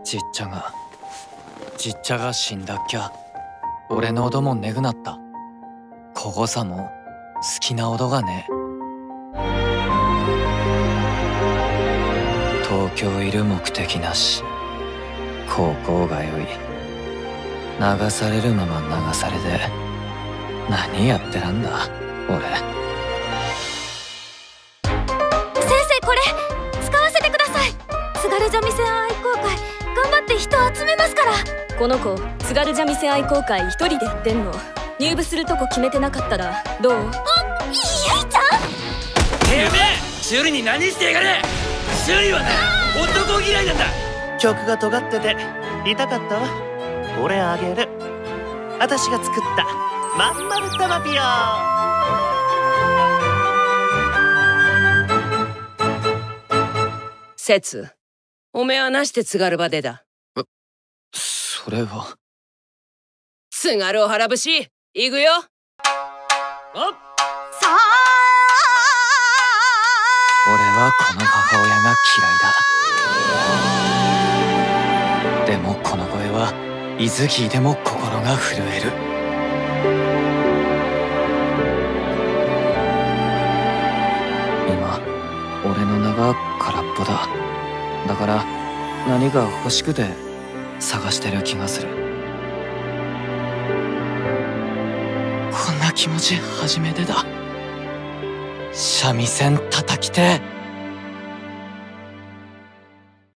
じっちゃが死んだっきゃ俺のおどもねぐなった。こごさも好きなおどがねえ。東京いる目的なし、高校がよい。流されるまま流されで何やってらんだ俺。 先生、これ使わせてください。津軽三味線愛好会頑張って人集めますから。 この子津軽三味線愛好会一人でやってんの。入部するとこ決めてなかったらどう？ ゆいちゃん。 てめえ修理に何してやがれ。修理はな男嫌いなんだ。 曲が尖ってて痛かったわ。俺あげる。私が作ったまんまる玉ピヨ。 節、おめえはなして津軽場でだ。 それは津軽お腹節いくよ。おっ、 さあ。 俺はこの母親が嫌いだ。でもこの声はいず聞いても心が震える。今俺の名が空っぽだ。だから何が欲しくて探してる気がする。こんな気持ち初めてだ。三味線叩きてえ。